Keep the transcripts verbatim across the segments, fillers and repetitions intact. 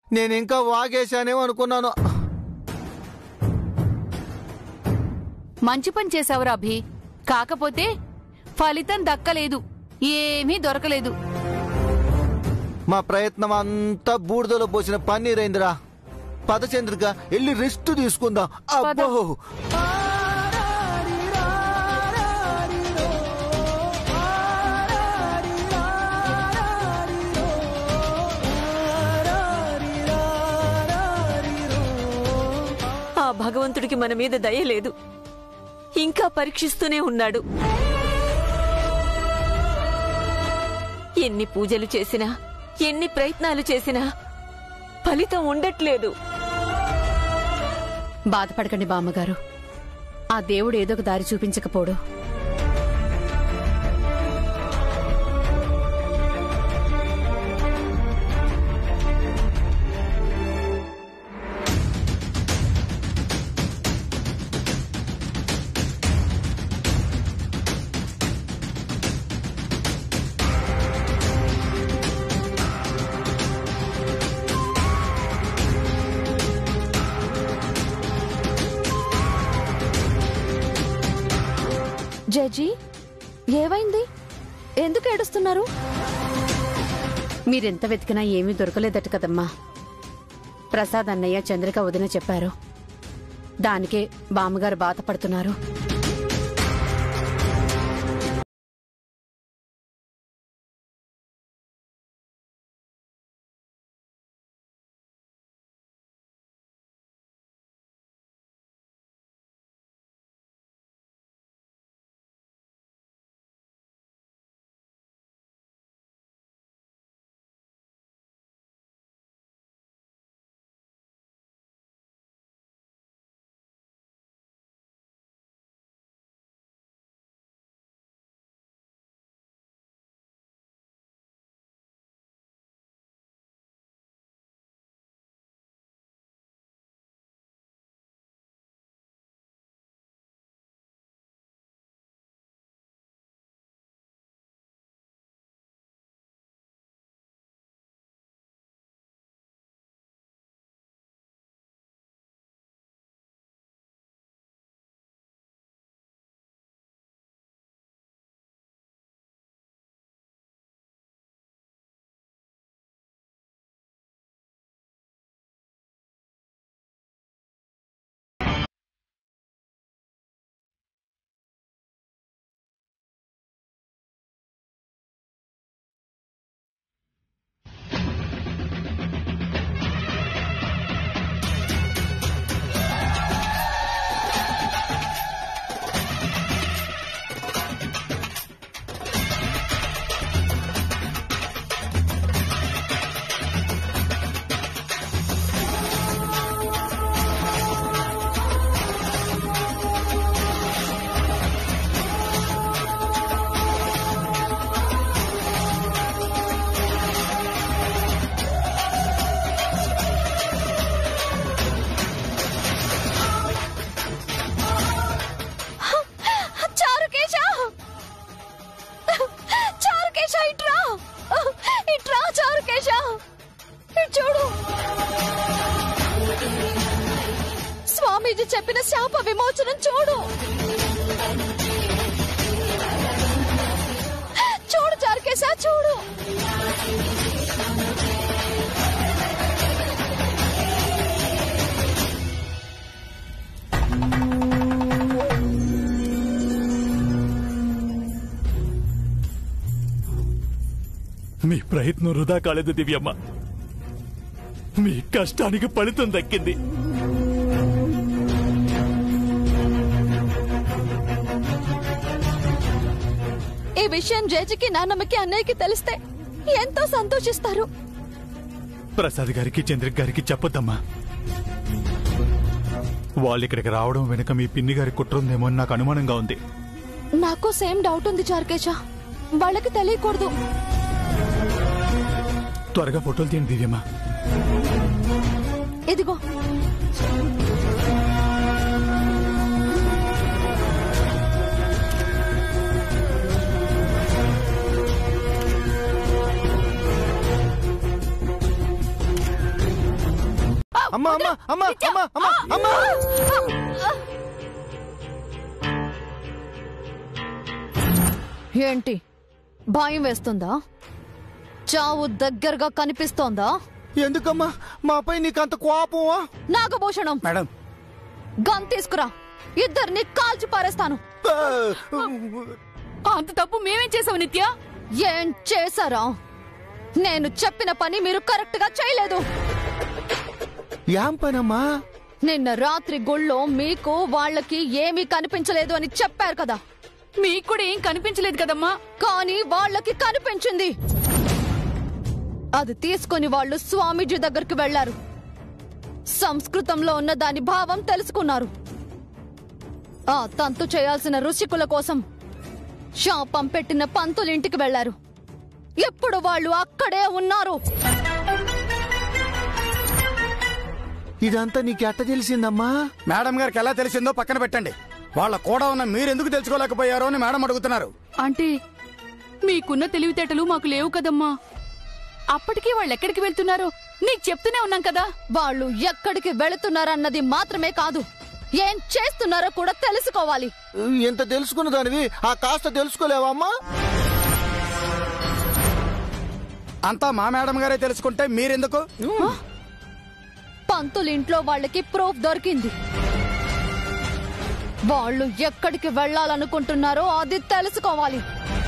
నేను ఇంకా వాగేశానేమో అనుకున్నాను. మంచి పని చేశావురా అభి. కాకపోతే ఫలితం దక్కలేదు, ఏమీ దొరకలేదు. మా ప్రయత్నం అంతా బూడిదలో పోసిన పన్నీరైందిరా. పదచంద్రిక వెళ్ళి రెస్ట్ తీసుకుందాం. అబ్బో ఆ భగవంతుడికి మన మీద దయ లేదు, ఇంకా పరీక్షిస్తూనే ఉన్నాడు. ఎన్ని పూజలు చేసినా, ఎన్ని ప్రయత్నాలు చేసినా ఫలితం ఉండట్లేదు. బాధపడకండి బామ్మగారు, ఆ దేవుడు ఏదో ఒక దారి చూపించకపోడు. జడ్జి, ఏమైంది? ఎందుకు ఏడుస్తున్నారు? మీరెంత వెతికినా ఏమీ దొరకలేదట కదమ్మా. ప్రసాద్ అన్నయ్య చంద్రిక వదిన చెప్పారు. దానికే బామ్మగారు బాధపడుతున్నారు. స్వామీజీ చెప్పిన శాప విమోచనం చూడు. చూడు చారుకేశా, చూడు. మీ ప్రయత్నం వృధా కాలేదు దివ్యమ్మ. మీ కష్టానికి ఫలితం దక్కింది. ఈ విషయం జడ్జికి, నాన్నమ్మకి, అన్నయ్యకి తెలిస్తే ఎంతో సంతోషిస్తారు. ప్రసాద్ గారికి, చంద్రిక గారికి చెప్పొద్దమ్మా. వాళ్ళు ఇక్కడికి రావడం వెనుక మీ పిన్ని గారి కుట్ర ఉందేమో అని నాకు అనుమానంగా ఉంది. నాకు సేమ్ డౌట్ ఉంది చారుకేశ. వాళ్ళకి తెలియకూడదు. త్వరగా ఫోటోలు తీయండి దివ్యమ్మ. ఇదిగో. అమ్మా అమ్మా అమ్మా అమ్మా అమ్మా అమ్మా ఏంటి భయం వేస్తుందా? చావు దగ్గరగా కనిపిస్తోందా? ఎందుకమ్మా మాపై నీకంత కోపమా? నాగభూషణం మేడం, గన్ తీసుకురా, ఇద్దరిని కాల్చి పారేస్తాను. అంత తప్పు మేమేం చేసావు నిత్య? ఏం చేశారా? నేను చెప్పిన పని మీరు కరెక్ట్ గా చేయలేదు. ఏం పనమ్మా? నిన్న రాత్రి గుళ్ళో మీకు వాళ్ళకి ఏమీ కనిపించలేదు అని చెప్పారు కదా. మీకు కూడా ఏం కనిపించలేదు కదమ్మా. కానీ వాళ్ళకి కనిపించింది. అది తీసుకుని వాళ్ళు స్వామీజీ దగ్గరికి వెళ్లారు. సంస్కృతంలో ఉన్న దాని భావం తెలుసుకున్నారు. ఆ తంతు చేయాల్సిన ఋషికుల కోసం శాపం పెట్టిన పంతులింటికి వెళ్లారు. ఎప్పుడు వాళ్ళు అక్కడే ఉన్నారు. ఇదంతా నీకెట్ట తెలిసిందమ్మా? మేడం గారికి ఎలా తెలిసిందో పక్కన పెట్టండి. వాళ్ళ కూడా ఉన్న మీరెందుకు తెలుసుకోలేకపోయారో అని మేడం అడుగుతున్నారు. అంటే మీకున్న తెలివితేటలు మాకు లేవు కదమ్మా. అప్పటికీ వాళ్ళు ఎక్కడికి వెళ్తున్నారో నీకు చెప్తూనే ఉన్నాం కదా. వాళ్ళు ఎక్కడికి వెళుతున్నారన్నది మాత్రమే కాదు, ఏం చేస్తున్నారో కూడా తెలుసుకోవాలి. ఎంత తెలుసుకున్న దానివి ఆ కాస్త తెలుసుకోలేవా అమ్మా? అంతా మా మేడం గారే తెలుసుకుంటే మీరెందుకు? పంతులింట్లో వాళ్ళకి ప్రూఫ్ దొరికింది. వాళ్ళు ఎక్కడికి వెళ్లాలనుకుంటున్నారో అది తెలుసుకోవాలి.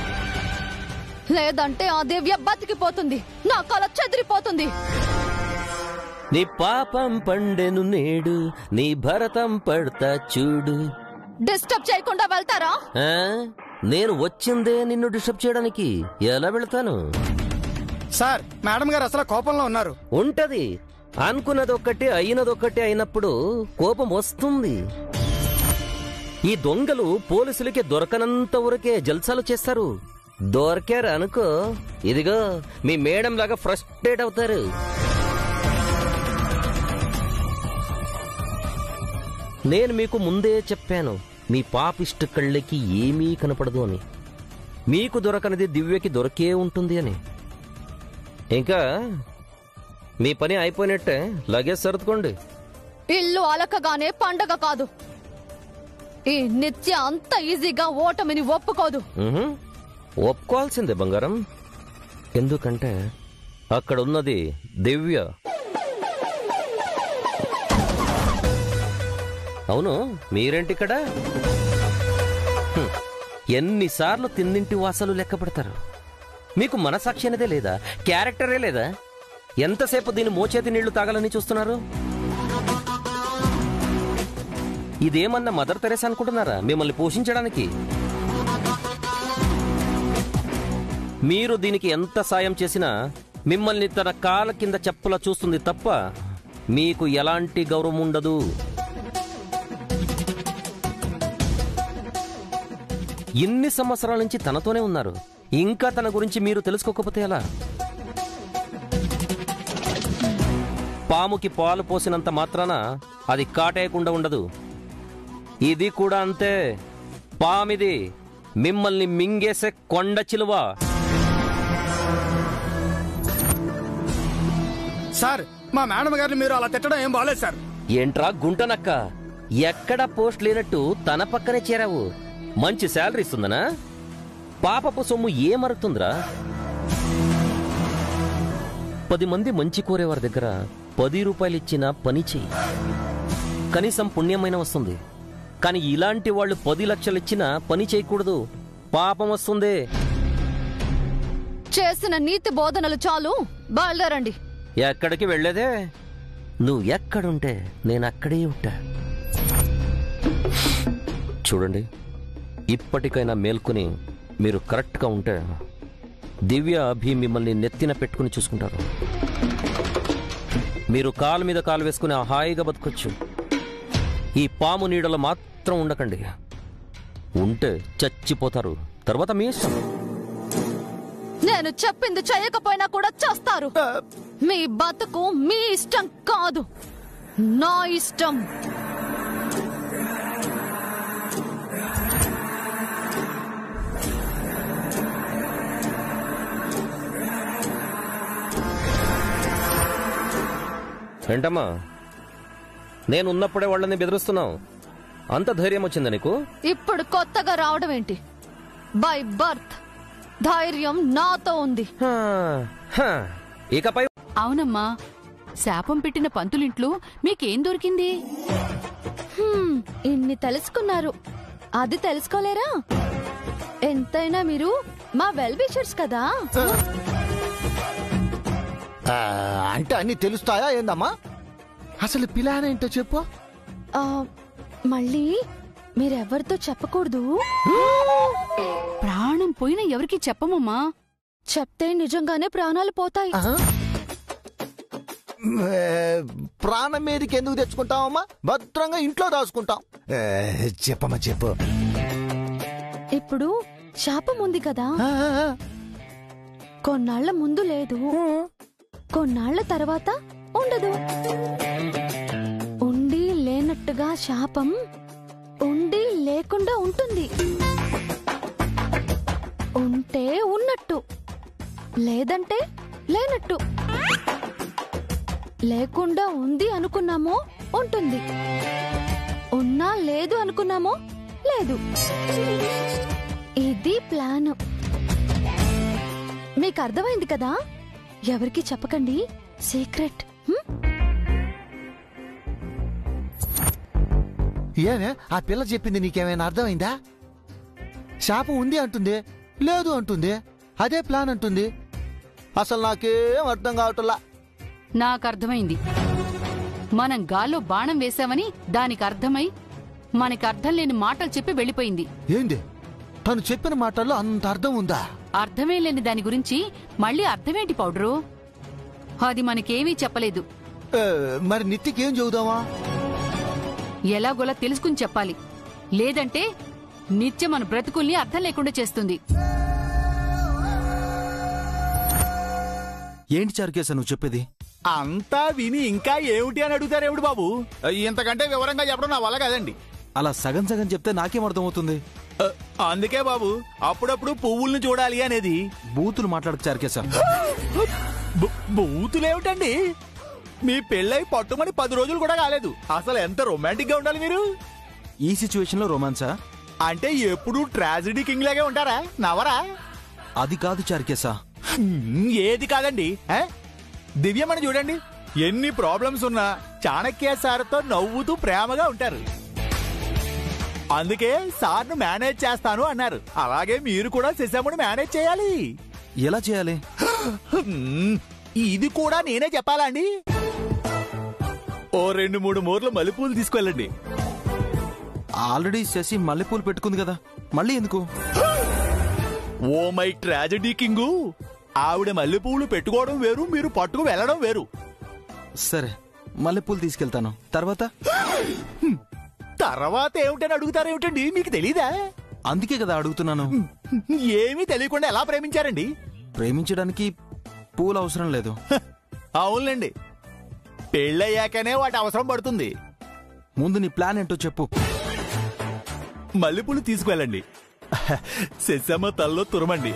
లేదంటే ఆ దివ్య బతికిపోతుంది, నా కళ చెదిరిపోతుంది. నీ పాపం పండెను నేడు, నీ భరతం పడతా చూడు. డిస్టర్బ్ చేయకుండా వెళ్తారా? ఆ? నేను వచ్చిందే నిన్ను డిస్టర్బ్ చేయడానికి. ఎలా వెళ్తాను? సార్, మేడం గారు అసలు కోపంలో ఉన్నారు. ఉంటది. అనుకున్నదొక్కటి అయినదొక్కటి అయినప్పుడు కోపం వస్తుంది. ఈ దొంగలు పోలీసులకి దొరకనంత వరకే జల్సాలు చేస్తారు. దొరికారు అనుకో, ఇదిగో మీ మేడం లాగా ఫ్రస్ట్రేట్ అవుతారు. నేను మీకు ముందే చెప్పాను, మీ పాపిష్ట కళ్ళకి ఏమీ కనపడదు అని. మీకు దొరకనిది దివ్యకి దొరికే ఉంటుంది అని. ఇంకా మీ పని అయిపోయినట్టే లగేజ్ సర్దుకోండి. ఇల్లు అలకగానే పండగ కాదు. ఈ నిత్య అంత ఈజీగా ఓటమిని ఒప్పుకోదు. ఉహుం. ఒప్పుకోవాల్సిందే బంగారం. ఎందుకంటే అక్కడ ఉన్నది దివ్య. అవును, మీరేంటిక్కడ? ఎన్నిసార్లు తిన్నింటి వాసాలు లెక్క పెడతారు? మీకు మనసాక్షి అనేదే లేదా? క్యారెక్టరే లేదా? ఎంతసేపు దీని మోచేతి నీళ్లు తాగాలని చూస్తున్నారు? ఇదేమన్నా మదర్ తెరేసా అనుకుంటున్నారా మిమ్మల్ని పోషించడానికి? మీరు దీనికి ఎంత సాయం చేసినా మిమ్మల్ని తన కాళ్ళ కింద చెప్పులా చూస్తుంది తప్ప మీకు ఎలాంటి గౌరవం ఉండదు. ఇన్ని సంవత్సరాల నుంచి తనతోనే ఉన్నారు. ఇంకా తన గురించి మీరు తెలుసుకోకపోతే ఎలా? పాముకి పాలు పోసినంత మాత్రాన అది కాటేయకుండా ఉండదు. ఇది కూడా అంతే. పామిది మిమ్మల్ని మింగేసే కొండ చిలువ. సార్, మా మేడం గారిని మీరు అలా తిట్టడం ఏం బాలేదు సార్. ఏంట్రా గుంటనక్క, ఎక్కడా పోస్ట్ లేనట్టు తన పక్కనే చేరావు. మంచి శాలరీ ఇస్తుందనా? పాపపు సొమ్ము ఏమరుతుందిరా? పది మంది మంచి కోరేవారి దగ్గర పది రూపాయలు ఇచ్చిన పని చెయ్యి, కనీసం పుణ్యమైన వస్తుంది. కానీ ఇలాంటి వాళ్ళు పది లక్షలు ఇచ్చినా పని చేయకూడదు, పాపం వస్తుంది. చేసిన నీతి బోధనలు చాలు, బయలుదేరండి. ఎక్కడికి వెళ్లేదే? నువ్వు ఎక్కడుంటే నేను అక్కడే ఉంటా. చూడండి, ఇప్పటికైనా మేల్కొని మీరు కరెక్ట్గా ఉంటే దివ్య అభి మిమ్మల్ని నెత్తిన పెట్టుకుని చూసుకుంటారు. మీరు కాలు మీద కాలు వేసుకుని హాయిగా బతకొచ్చు. ఈ పాము నీడలో మాత్రం ఉండకండి. ఉంటే చచ్చిపోతారు. తర్వాత మీ ఇష్టం. నేను చెప్పింది చేయకపోయినా కూడా చేస్తారు. మీ బతుకు మీ ఇష్టం కాదు, నా ఇష్టం. ఏంటమ్మా, నేనున్నప్పుడే వాళ్ళని బెదిరిస్తున్నావు. అంత ధైర్యం వచ్చిందా నీకు? ఇప్పుడు కొత్తగా రావడం ఏంటి? బై బర్త్ ధైర్యం నాతో ఉంది. హా, హా. ఇకపై అవునమ్మా, శాపం పెట్టిన పంతులింట్లో మీకేం దొరికింది? హ్మ్, ఇన్ని తెలుసుకున్నారు, అది తెలుసుకోలేరా? ఎంతైనా మీరు మా వెల్ విషర్స్ కదా. ఆ, అంటే అన్ని తెలుస్తాయా ఏందమ్మా? అసలు ప్లాన్ ఏంటో చెప్పు. ఆ, మళ్ళీ మీరెవరితో చెప్పకూడదు. ప్రాణం పోయినా ఎవరికి చెప్పమమ్మా. చెప్తే నిజంగానే ప్రాణాలు పోతాయి. ఆ? ఏ, ప్రాణం మీదకి ఎందుకు తెచ్చుకుంటామమ్మా? భద్రంగా ఇంట్లో దాచుకుంటాం. ఏ, చెప్పమ్మా చెప్పు. ఇప్పుడు శాపం ఉంది కదా, ఆ, ఆ, కొన్నాళ్ల ముందు లేదు, కొన్నాళ్ల తర్వాత ఉండదు. ఉండి లేనట్టుగా శాపం ఉండి లేకుండా ఉంటుంది. ఉంటే ఉన్నట్టు, లేదంటే లేనట్టు. లేకుండా ఉంది అనుకున్నామో ఉంటుంది, ఉన్నా లేదు అనుకున్నామో లేదు. ఇది ప్లాన్. మీకు అర్థమైంది కదా? ఎవరికి చెప్పకండి, సీక్రెట్. హ్మ్? ఏమే ఆ పిల్ల చెప్పింది నీకేమైనా అర్థమైందా? శాపం ఉంది అంటుంది, లేదు అంటుంది, అదే ప్లాన్ అంటుంది. అసలు నాకేం అర్థం కావట్లా. నాకర్థమైంది. మనం గాల్లో బాణం వేశామని దానికి అర్థమై మనకి అర్థం లేని మాటలు చెప్పి వెళ్ళిపోయింది. ఏంది తను చెప్పిన మాటల్లో అంత అర్థం ఉందా? అర్థమే లేని దాని గురించి మళ్ళీ అర్థమేంటి పౌడరు? అది మనకేమీ చెప్పలేదు. ఏ, మరి నిత్యకేం చెబుదామా? ఎలాగోలా తెలుసుకుని చెప్పాలి, లేదంటే నిత్యం మన బ్రతుకుల్ని అర్థం లేకుండా చేస్తుంది. ఏంటి చారుకేశ నువ్వు చెప్పేది? అంతా విని ఇంకా ఏమిటి అని అడుగుతారేమిటి బాబు? ఇంతకంటే వివరంగా చెప్పడం నా వల్ల కాదండి. అలా సగం సగం చెప్తే నాకేం అర్థమవుతుంది? అ, అందుకే బాబు అప్పుడప్పుడు పువ్వుల్ని చూడాలి అనేది. బూతులు మాట్లాడకు చారుకేశ. బూ- బూతులేమిటండి? మీ పెళ్ళై పట్టుమని పది రోజులు కూడా కాలేదు. అసలు ఎంత రొమాంటిక్ గా ఉండాలి మీరు. ఈ సిచ్యువేషన్ లో రొమాన్సా? అంటే ఎప్పుడు ట్రాజడీ కింగ్ లాగే ఉంటారా? నవరా? అది కాదు చారుకేశ. హ్మ్, ఏది కాదండి. ఆ? దివ్యమని చూడండి, ఎన్ని ప్రాబ్లమ్స్ ఉన్నా చాణక్య సార్తో నవ్వుతూ ప్రేమగా ఉంటారు. అందుకే సార్ను మేనేజ్ చేస్తాను అన్నారు. అలాగే మీరు కూడా శశమ్మను మేనేజ్ చేయాలి. ఎలా చేయాలి? హ్మ్, ఇది కూడా నేనే చెప్పాలా అండి? ఓ రెండు మూడు మూర్లు మల్లెపూలు తీసుకెళ్ళండి. ఆల్రెడీ శశి మల్లెపూలు పెట్టుకుంది కదా, మళ్ళీ ఎందుకు? ఓ మై ట్రాజడీ కింగు, ఆవిడ మల్లెపూలు పెట్టుకోవడం వేరు, మీరు పట్టుకు వెళ్ళడం వేరు. సరే, మల్లెపూలు తీసుకెళ్తాను. తర్వాత తర్వాత ఏమిటని అడుగుతారేమిటండి? మీకు తెలీదా? అందుకే కదా అడుగుతున్నాను. ఏమీ తెలియకుండా ఎలా ప్రేమించారండి? ప్రేమించడానికి పూలు అవసరం లేదు. అవునులేండి, పెళ్ళయ్యాకనే వాటి అవసరం పడుతుంది. ముందు నీ ప్లాన్ ఏంటో చెప్పు. మల్లెపూలు తీసుకువెళ్ళండి, శశమ్మ తల్లో తురమండి,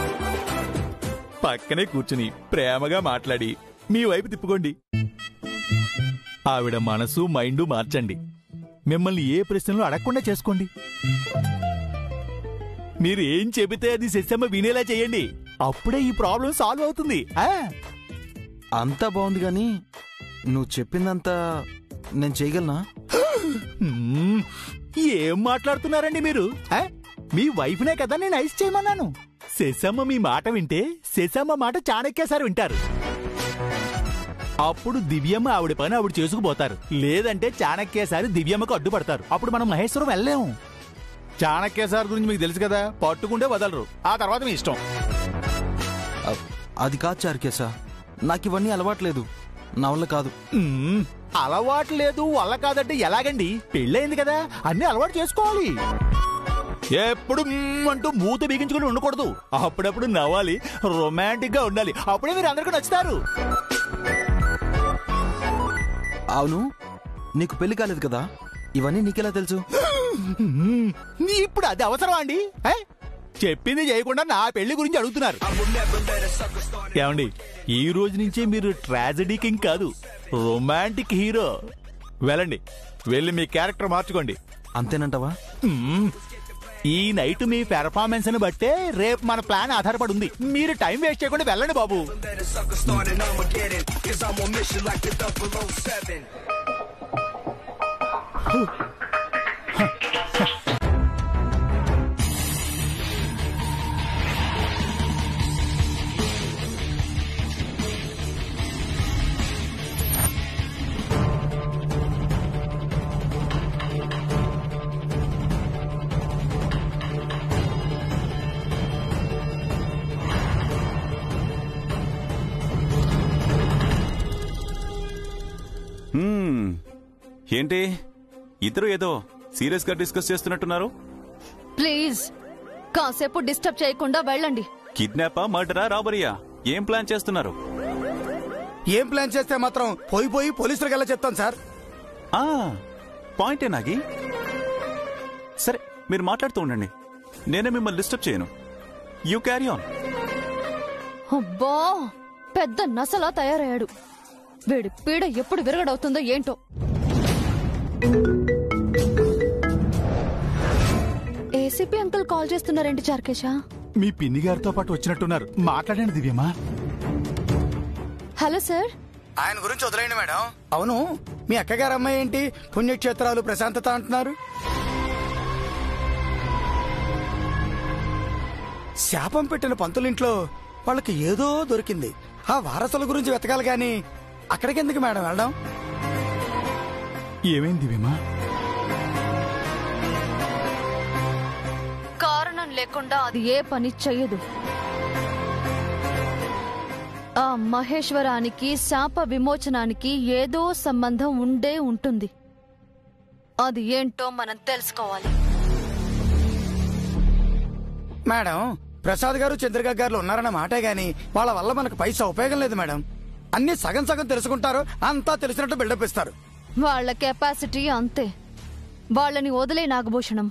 పక్కనే కూర్చుని ప్రేమగా మాట్లాడి మీ వైపు తిప్పుకోండి. ఆవిడ మనసు మైండు మార్చండి. మిమ్మల్ని ఏ ప్రశ్నలు అడగకుండా చేసుకోండి. మీరు ఏం చెబితే అది శశమ్మ వినేలా చేయండి. అప్పుడే ఈ ప్రాబ్లం సాల్వ్ అవుతుంది. ఆ అంతా బాగుంది గాని నువ్వు చెప్పిందంతా నేను చేయగలనా? హ్మ్, ఏం మాట్లాడుతున్నారండి మీరు? ఆ? మీ వైఫ్నే కదా నేను ఐస్ చేయమన్నాను. శశమ్మ మీ మాట వింటే శశమ్మ మాట చాణక్య సార్ వింటారు. అప్పుడు దివ్యమ్మ ఆవిడ పని ఆవిడ చేసుకుపోతారు. లేదంటే చాణక్య సార్ దివ్యమ్మకు అడ్డుపడతారు. అప్పుడు మనం మహేశ్వరం వెళ్ళలేము. చాణక్య సార్ గురించి మీకు తెలుసు కదా, పట్టుకుంటే వదలరు. ఆ తర్వాత మీ ఇష్టం. అ- అది కాదు చారుకేశ, నాకు ఇవన్నీ అలవాట్లేదు, నా వల్ల కాదు. మ్మ్, అలవాటు లేదు వల్ల కాదంటే ఎలాగండి? పెళ్ళయింది కదా, అన్ని అలవాటు చేసుకోవాలి. ఎప్పుడు మ్మ్ అంటూ మూత బిగించుకుని ఉండకూడదు. అప్పుడప్పుడు నవ్వాలి, రొమాంటిక్ గా ఉండాలి. అప్పుడే మీరు అందరికీ నచ్చుతారు. అవును, నీకు పెళ్లి కాలేదు కదా, ఇవన్నీ నీకెలా తెలుసు? మ్మ్, ఇప్పుడు అది అవసరం అండి? ఏ? చెప్పింది చేయకుండా నా పెళ్లి గురించి అడుగుతున్నారు. ఏమండి, ఈ రోజు నుంచే మీరు ట్రాజడీ కింగ్ కాదు, రొమాంటిక్ హీరో. వెళ్ళండి, వెళ్ళి మీ క్యారెక్టర్ మార్చుకోండి. అంతేనంటావా? ఈ నైట్ మీ పెర్ఫార్మెన్స్ ని బట్టే రేపు మన ప్లాన్ ఆధారపడి ఉంది. మీరు టైం వేస్ట్ చేయకుండా వెళ్ళండి బాబు. ఏంటి ఇద్దరు ఏదో సీరియస్ గా డిస్కస్ చేస్తున్నట్టున్నారు? ప్లీజ్ కాసేపు డిస్టర్బ్ చేయకుండా వెళ్ళండి. కిడ్నాపా, మర్డరా, రాబరీయా? ఏం ప్లాన్ చేస్తున్నారు? ఏం ప్లాన్ చేస్తే మాత్రం పోయి పోయి పోలీసులకు ఎలా చెప్తాను సార్? ఆ పాయింటే నాగి. సరే, మీరు మాట్లాడుతూ ఉండండి, నేనే మిమ్మల్ని డిస్టర్బ్ చేయను. You carry on. అబ్బా, పెద్ద నసలా తయారయ్యాడు. వీడి పీడ ఎప్పుడు విరగడవుతుందో ఏంటో. ఏసీపీ అంకుల్ కాల్ చేస్తున్నారేంటి చార్కేశా? మీ పిన్ని గారితో పాటు వచ్చినట్టున్నారు, మాట్లాడండి దివ్యమ్మా. Hello sir. ఆయన గురించి వదిలేయండి మేడం. అవును, మీ అక్కగారు అమ్మాయి ఏంటి పుణ్యక్షేత్రాలు ప్రశాంతత అంటున్నారు? శాపం పెట్టిన పంతులింట్లో వాళ్ళకి ఏదో దొరికింది. ఆ వారసుల గురించి వెతకాలి గాని అక్కడికెందుకు మేడం వెళ్ళడం? ఏమైంది దివ్యమ్మా? కారణం లేకుండా అది ఏ పని చెయ్యదు. ఆ మహేశ్వరానికి శాప విమోచనానికి ఏదో సంబంధం ఉండే ఉంటుంది. అది ఏంటో మనం తెలుసుకోవాలి. మేడం, ప్రసాద్ గారు చంద్రిక గారు ఉన్నారన్న మాటే గాని వాళ్ళ వల్ల మనకు పైసా ఉపయోగం లేదు మేడం. అన్ని సగం సగం తెలుసుకుంటారు, అంతా తెలిసినట్టు బిల్డప్ ఇస్తారు. వాళ్ళ కెపాసిటీ అంతే. వాళ్ళని వదిలే నాగభూషణం.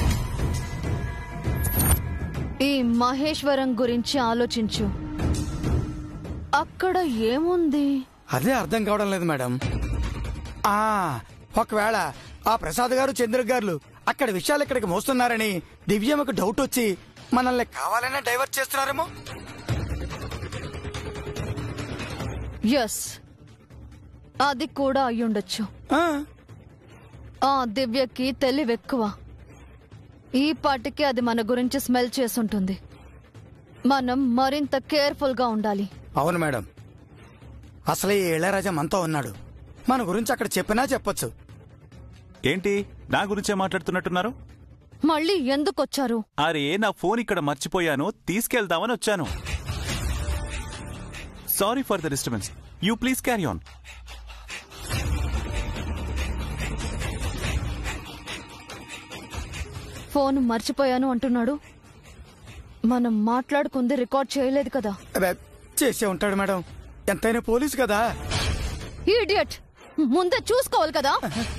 ఈ మహేశ్వరం గురించి ఆలోచించు. అక్కడ ఏముంది? అదే అర్థం కావడం లేదు మేడం. ఆ ఒకవేళ ఆ ప్రసాద్ గారు చంద్రిక గారు అక్కడ విషయాలు ఇక్కడికి మోస్తున్నారని దివ్యమ్మకు డౌట్ వచ్చి మనల్ని కావాలనే డైవర్ట్ చేస్తున్నారేమో. ఎస్, అది కూడా అయ్యుండొచ్చు. ఆ దివ్యకి తెలివెక్కువ. ఈ పాటికి అది మన గురించి స్మెల్ చేసుంటుంది. మనం మరింత కేర్ఫుల్ గా ఉండాలి. అవును మేడం, అసలే ఈ ఇళయరాజా మనతో ఉన్నాడు. మన గురించి అక్కడ చెప్పినా చెప్పొచ్చు. ఏంటి నా గురించే మాట్లాడుతున్నట్టున్నారు? మళ్ళీ ఎందుకొచ్చారు? అరే, నా ఫోన్ ఇక్కడ మర్చిపోయాను, తీసుకెళ్దామని వచ్చాను. Sorry for the disturbance. You please carry on. Phone మర్చిపోయాను అంటున్నాడు. మనం మాట్లాడుకుంది రికార్డ్ చేయలేదు కదా? చేసే ఉంటాడు మేడం, ఎంతైనా పోలీసు కదా. ఈడియట్, ముందే చూసుకోవాలి కదా.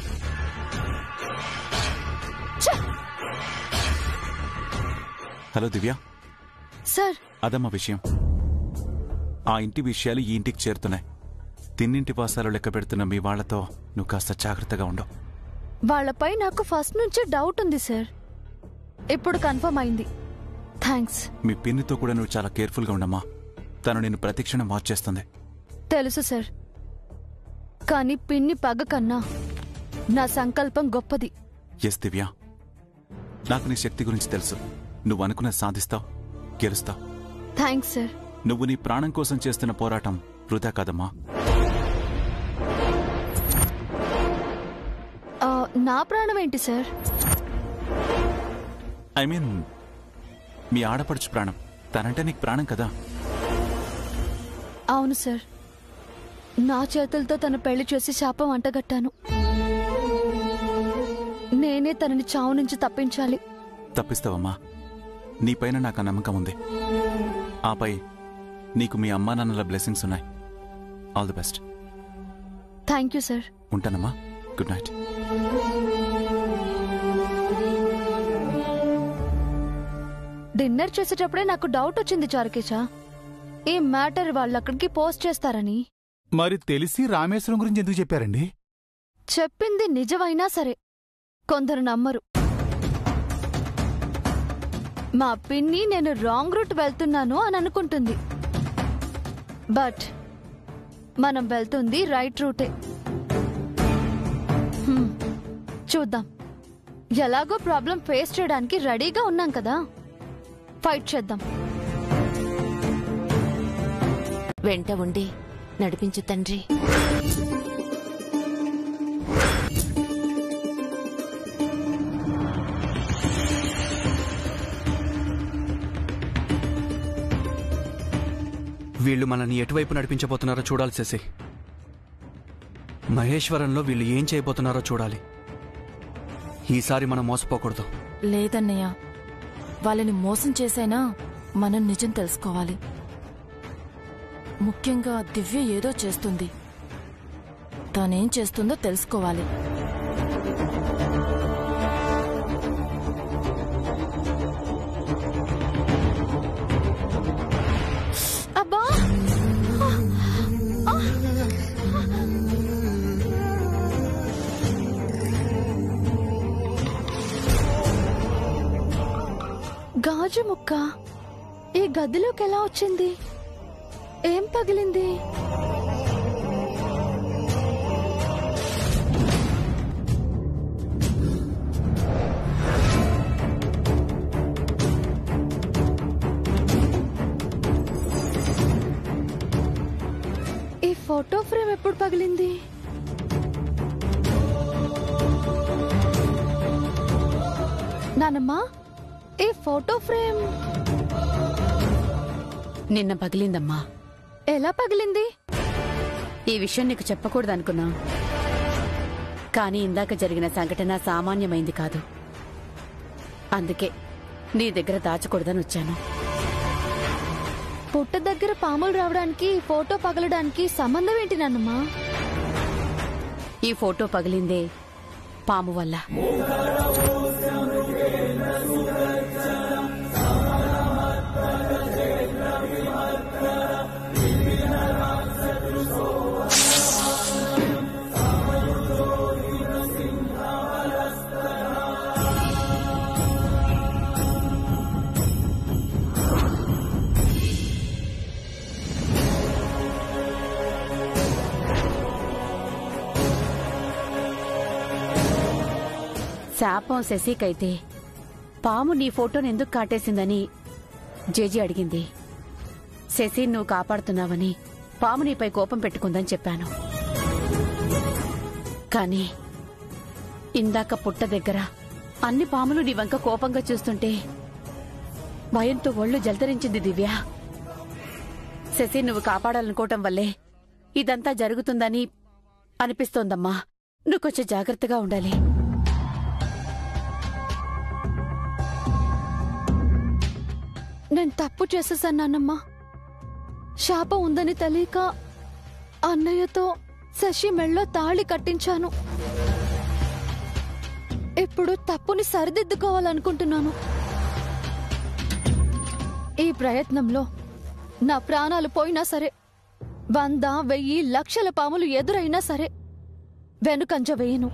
హలో దివ్య. సార్, అదమ్మా విషయం. ఆ ఇంటి విషయాలు ఈ ఇంటికి చేరుతున్నాయి. తిన్నింటి వాసాలు లెక్క పెడుతున్న మీ వాళ్లతో నువ్వు కాస్త జాగ్రత్తగా ఉండవు. వాళ్లపై నాకు ఫస్ట్ నుంచే డౌట్ ఉంది సార్. ఇప్పుడు కన్ఫర్మ్ అయింది. థ్యాంక్స్. మీ పిన్నితో కూడా నువ్వు చాలా కేర్ఫుల్ గా ఉండమ్మా. తను నిన్ను ప్రతిక్షణం వాచ్ చేస్తుంది. తెలుసు సార్, కానీ పిన్ని పగ కన్నా నా సంకల్పం గొప్పది. ఎస్ దివ్య, నాకు నీ శక్తి గురించి తెలుసు. నువ్వు అనుకున్న సాధిస్తావు, గెలుస్తావు. Thanks sir. నువ్వు నీ ప్రాణం కోసం చేస్తున్న పోరాటం వృధా కాదమ్మా. నా ప్రాణం ఏంటి సార్? ఐ మీన్ మీ ఆడపడుచు ప్రాణం. తనంటే నీకు ప్రాణం కదా. అవును సార్, నా చేతులతో తన పెళ్లి చేసి శాపం అంటగట్టాను. నేనే తనని చావు నుంచి తప్పించాలి. తప్పిస్తావమ్మా. నీపైన నాకు ఆ నమ్మకం ఉంది. ఆపై నీకు మీ అమ్మా నాన్నల బ్లెస్సింగ్స్ ఉన్నాయి. All the best. Thank you sir. ఉంటానమ్మా. Good night. డిన్నర్ చేసేటప్పుడే నాకు డౌట్ వచ్చింది చారుకేశా, ఈ మ్యాటర్ వాళ్ళు అక్కడికి పోస్ట్ చేస్తారని. మరి తెలిసి రామేశ్వరం గురించి ఎందుకు చెప్పారండి? చెప్పింది నిజమైనా సరే కొందరు నమ్మరు. మా పిన్ని నేను రాంగ్ రూట్ వెళ్తున్నాను అని అనుకుంటుంది. బట్ మనం వెళ్తుంది రైట్ రూటే. హ్మ్, చూద్దాం. ఎలాగో ప్రాబ్లం ఫేస్ చేయడానికి రెడీగా ఉన్నాం కదా, ఫైట్ చేద్దాం. వెంట ఉండి నడిపించు తండ్రి. వీళ్ళు మనల్ని ఎటువైపు నడిపించబోతున్నారో చూడాలి శశి. మహేశ్వరంలో వీళ్ళు ఏం చేయబోతున్నారో చూడాలి. ఈసారి మనం మోసపోకూడదు. లేదన్నయ్య, వాళ్ళని మోసం చేసైనా మనం నిజం తెలుసుకోవాలి. ముఖ్యంగా దివ్య ఏదో చేస్తుంది. తానేం చేస్తుందో తెలుసుకోవాలి. అబ్బా, గాజు ముక్క ఈ గదిలోకి ఎలా వచ్చింది? ఏం పగిలింది? ఈ ఫోటో ఫ్రేమ్ ఎప్పుడు పగిలింది? నానమ్మా, ఈ ఫోటో ఫ్రేమ్ నిన్న పగిలిందమ్మా. ఎలా పగిలింది? ఈ విషయం నీకు చెప్పకూడదనుకున్నా, కానీ ఇందాక జరిగిన సంఘటన సామాన్యమైంది కాదు. అందుకే నీ దగ్గర దాచకూడదని వచ్చాను. పుట్ట దగ్గర పాములు రావడానికి ఫోటో పగలడానికి సంబంధం ఏంటి నాన్నమ్మా? ఈ ఫోటో పగిలిందే పాము వల్ల. శాపం శశికైతే పాము నీ ఫోటోని ఎందుకు కాటేసిందని జేజీ అడిగింది. శశి నువ్వు కాపాడుతున్నావని పాము నీపై కోపం పెట్టుకుందని చెప్పాను. కానీ ఇందాక పుట్ట దగ్గర అన్ని పాములు నీ వంక కోపంగా చూస్తుంటే భయంతో ఒళ్ళు జలతరించింది దివ్య. శశి నువ్వు కాపాడాలనుకోవటం వల్లే ఇదంతా జరుగుతుందని అనిపిస్తోందమ్మా. నువ్వు కొంచెం జాగ్రత్తగా ఉండాలి. నేను తప్పు చేసేసాను నాన్నమ్మా. శాపం ఉందని తెలియక అన్నయ్యతో శశి మెళ్ళో తాళి కట్టించాను. ఇప్పుడు తప్పుని సరిదిద్దుకోవాలనుకుంటున్నాను. ఈ ప్రయత్నంలో నా ప్రాణాలు పోయినా సరే, వంద వెయ్యి లక్షల పాములు ఎదురైనా సరే వెనుకంజ వేయను.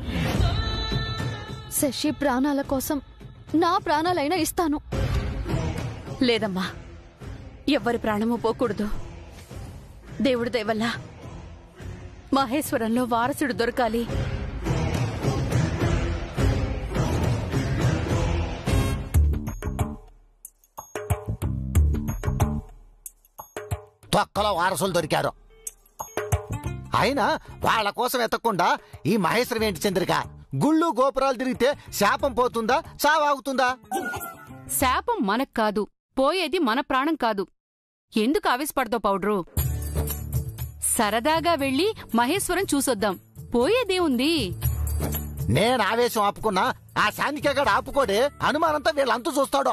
శశి ప్రాణాల కోసం నా ప్రాణాలైనా ఇస్తాను. లేదమ్మా, ఎవ్వరి ప్రాణము పోకూడదు. దేవుడి దయ వల్ల మహేశ్వరంలో వారసుడు దొరకాలి. తొక్కలో వారసులు దొరికారు. అయినా వాళ్ళ కోసం ఎత్తకుండా ఈ మహేశ్వరం ఏంటి చంద్రిక? గుళ్ళు గోపురాలు తిరిగితే శాపం పోతుందా, చావాగుతుందా? శాపం మనకు కాదు, పోయేది మన ప్రాణం కాదు. ఎందుకు ఆవేశపడతావు పౌడ్రు? సరదాగా వెళ్ళి మహేశ్వరం చూసొద్దాం, పోయేదే ఉంది. నేను ఆవేశం ఆపుకున్నా ఆ శాంతికేగాడు ఆపుకోడే. అనుమానంతో వీళ్ళంతా చూస్తాడో.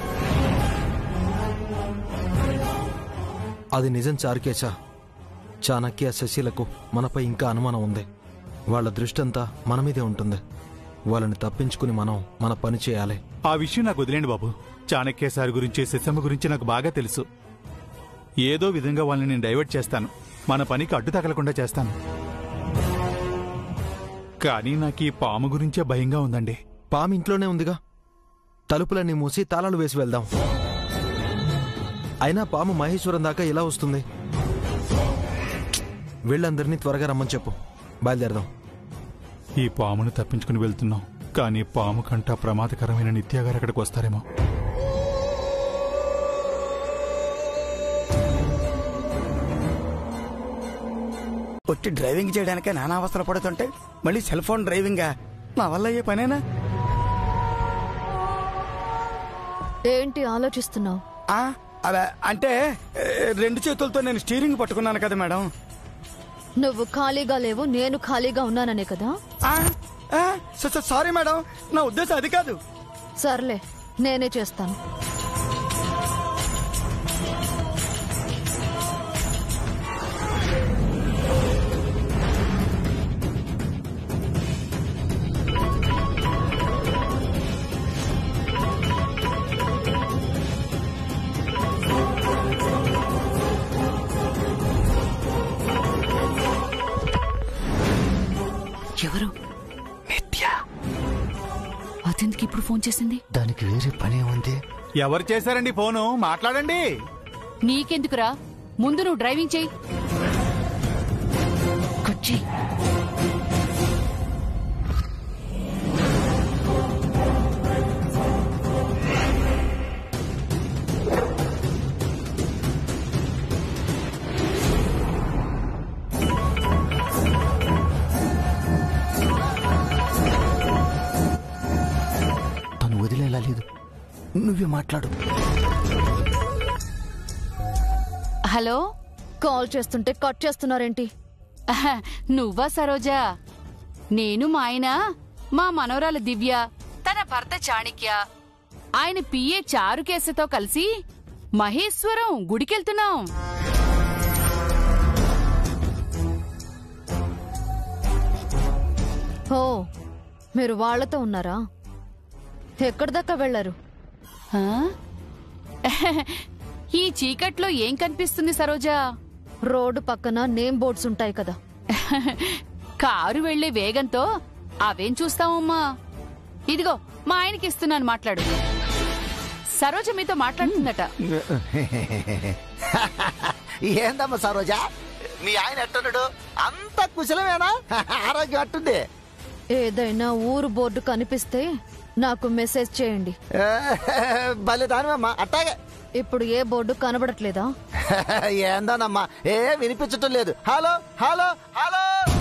అది నిజం చారుకేశా. చాణక్య శశిలకు మనపై ఇంకా అనుమానం ఉంది. వాళ్ళ దృష్టంతా మన మీదే ఉంటుంది. వాళ్ళని తప్పించుకుని మనం మన పని చేయాలి. ఆ విషయం నాకు వదిలేండి బాబు. చాణక్య సార్ గురించి, శశమ్మ గురించి నాకు బాగా తెలుసు. ఏదో విధంగా వాళ్ళని నేను డైవర్ట్ చేస్తాను. మన పనికి అడ్డు తగలకుండా చేస్తాను. కానీ నాకు ఈ పాము గురించే భయంగా ఉందండి. పాము ఇంట్లోనే ఉందిగా, తలుపులన్నీ మూసి తాళాలు వేసి వెళ్దాం. అయినా పాము మహేశ్వరం దాకా ఎలా వస్తుంది? వీళ్ళందరినీ త్వరగా రమ్మని చెప్పు, బయలుదేరదాం. ఈ పామును తప్పించుకుని వెళ్తున్నాం, కానీ పాము కంట ప్రమాదకరమైన నిత్య గారు అక్కడికి వస్తారేమో. వచ్చి డ్రైవింగ్ చేయడానికే నానా అవసరం పడుతుంటే మళ్ళీ సెల్ ఫోన్ డ్రైవింగా? నా వల్ల అయ్యే పనేనా? ఏంటి ఆలోచిస్తున్నావు? అంటే రెండు చేతులతో నేను స్టీరింగ్ పట్టుకున్నాను కదా మేడం. నువ్వు ఖాళీగా లేవు, నేను ఖాళీగా ఉన్నాననే కదా. సారీ మేడం, నా ఉద్దేశం అది కాదు. సర్లే, నేనే చేస్తాను. ఎవరు? నిత్య. అతనికి ఇప్పుడు ఫోన్ చేసింది? దానికి వేరే పని ఉంది. ఎవరు చేశారండి ఫోను? మాట్లాడండి. నీకెందుకురా, ముందు నువ్వు డ్రైవింగ్ చెయ్యి. కొచ్చి లేదు, నువ్వే మాట్లాడు. హలో, కాల్ చేస్తుంటే కట్ చేస్తున్నారేంటి? నువ్వా సరోజా? నేను మా ఆయన, మా మనవరాలు దివ్య, తన భర్త చాణిక్య, ఆయన పిఏ చారుకేశతో కలిసి మహేశ్వరం గుడికెళ్తున్నాం. ఓ, మీరు వాళ్లతో ఉన్నారా? ఎక్కడి దాకా వెళ్లారు? ఈ చీకట్లో ఏం కనిపిస్తుంది సరోజా? రోడ్డు పక్కన నేమ్ బోర్డ్స్ ఉంటాయి కదా. కారు వెళ్లే వేగంతో అవేం చూస్తామమ్మా. ఇదిగో మా ఆయనకి ఇస్తున్నాను, మాట్లాడు. సరోజ మీతో మాట్లాడుతుందట. ఏందమ్మా సరోజా, మీ ఆయన ఎట్టున్నాడు? అంత కుశలమేనా? ఆరోగ్యం అట్టుంది? ఏదైనా ఊరు బోర్డు కనిపిస్తే నాకు మెసేజ్ చేయండి. భలే దానివమ్మా, అట్టాగే. ఇప్పుడు ఏ బోర్డు కనబడట్లేదా? ఏందోనమ్మా, ఏ వినిపించటం లేదు. Hello hello hello.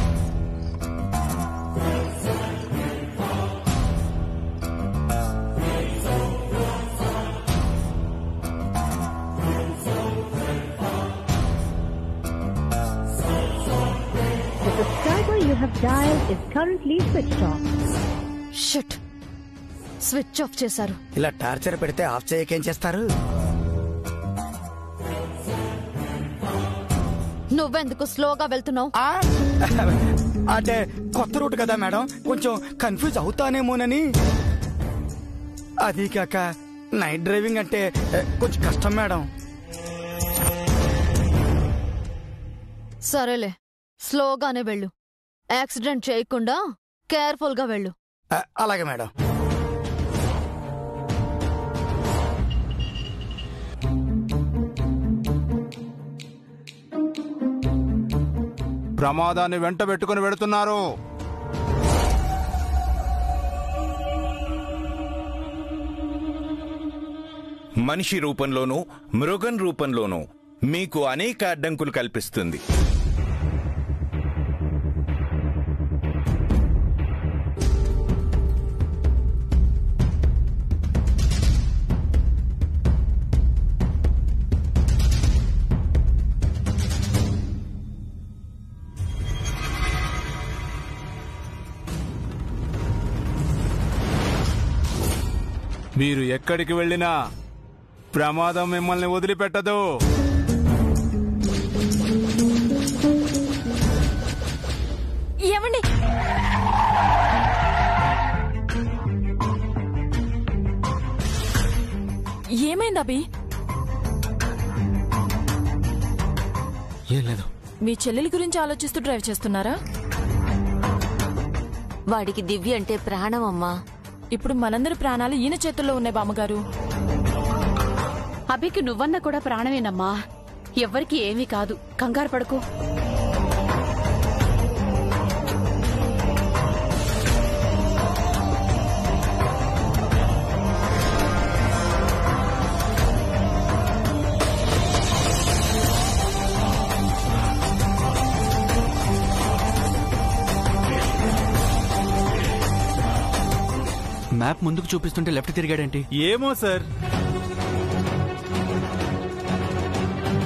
The subscriber you have dialed is currently switched off. Shit, switch off చేశారు. ఇలా టార్చర్ పెడితే ఆఫ్ చేయకేం చేస్తారు? నువ్వెందుకు స్లోగా వెళ్తున్నావు? అంటే కొత్త రూట్ కదా మేడం, కొంచెం కన్ఫ్యూజ్ అవుతానేమోనని. అది కాక నైట్ డ్రైవింగ్ అంటే కొంచెం కష్టం మేడం. సరేలే, స్లోగానే వెళ్ళు. యాక్సిడెంట్ చేయకుండా కేర్ఫుల్ గా వెళ్ళు. అలాగే మేడం. ప్రమాదాన్ని వెంట పెట్టుకుని వెడుతున్నారు. మనిషి రూపంలోనూ మృగం రూపంలోనూ మీకు అనేక అడ్డంకులు కల్పిస్తుంది. మీరు ఎక్కడికి వెళ్ళినా ప్రమాదం మిమ్మల్ని వదిలిపెట్టదు. ఏమండి, ఏమైంది అభి? ఏం లేదు. మీ చెల్లెలి గురించి ఆలోచిస్తూ డ్రైవ్ చేస్తున్నారా? వాడికి దివ్య అంటే ప్రాణం అమ్మా. ఇప్పుడు మనందరి ప్రాణాలు ఈయన చేతుల్లో ఉన్నాయి బామ్మగారు. అభికి నువ్వన్నా కూడా ప్రాణమేనమ్మా. ఎవ్వరికి ఏమీ కాదు, కంగారు పడుకో. మ్యాప్ ముందుకు చూపిస్తుంటే లెఫ్ట్ తిరిగాడేంటి? ఏమో సార్.